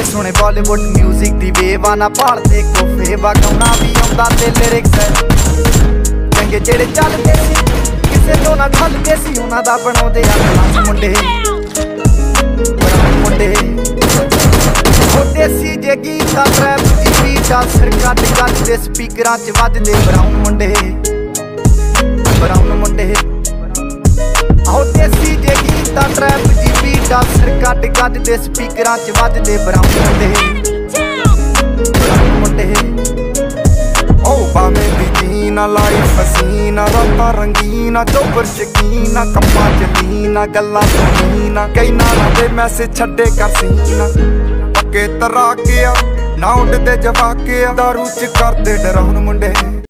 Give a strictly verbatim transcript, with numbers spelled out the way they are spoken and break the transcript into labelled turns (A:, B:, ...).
A: सोने सोने बॉलीवुड म्यूजिक दी वेवा ना भालदे कोफे वा गाउणा भी आउंदा ते लिरिक्स चंगे जेड़े चलदे सी किसे तो ना ढलदे सी उन्हां दा बनाउंदे आ मुंडे मुंडे ओ देसी जे गीत दा ट्रैप दी बीट आ सिर कट कट दे स्पीकरां च वजदे ब्राउन मुंडे ब्राउन मुंडे आओ देसी जे गीत दा ट्रैप दी बीट आ सिर कट कट दे स्पीकरां च वजदे ब्राउन मुंडे ब्राउन मुंडे ओ बामे दी जीना लाइफ हसीना रातां रंगीना चोबर शकीना कम्मां च लीना गल्लां सुनीना कई नालां दे मैसेज छड्डे कर सीना पक्के तराके आ ना उड्डदे जवाके आ दारू च करदे डराउन मुंडे।